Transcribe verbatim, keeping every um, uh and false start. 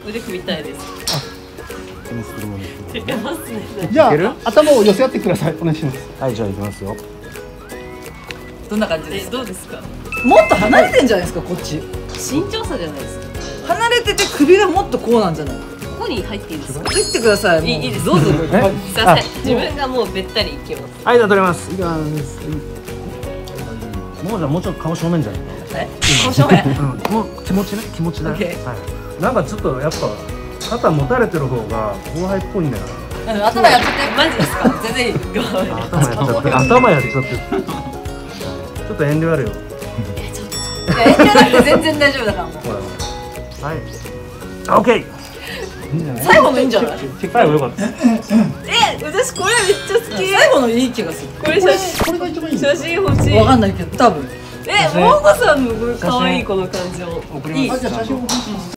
腕組みたいです。 じゃあ頭を寄せ合ってください。お願いします。 はい、じゃあ行きますよ。 どんな感じですか？ どうですか？ もっと離れてんじゃないですか、こっち。 身長差じゃないですか。 離れてて首がもっとこうなんじゃない？ ここに入っていいですか？ 入ってください。 いいいいです。 どうぞ。 すいません。自分がもうべったりいきます。 はい、じゃあ取れます。いきます。もうじゃあもうちょっと顔正面じゃない？ え？顔正面。 うん、もう気持ちね、気持ちだよ。はい。なんかちょっとやっぱ肩持たれてる方が後輩っぽいんだよな。 頭やっちゃって。 マジですか？全然いい。 頭やっちゃって、頭やっちゃって。ちょっと遠慮あるよ。 え、ちょっと。 いや、遠慮なくて全然大丈夫だからもう。 はい。オッケー。 最後のいいんじゃない？ 最後良かった。 え、私これめっちゃ好き。 最後のいい気がする。 これ写真、 これが一番いい。 写真欲しい。 わかんないけど、多分。 え、モーコさんのこの可愛いこの感じを。 送ります。 あ、じゃあ写真を送ります。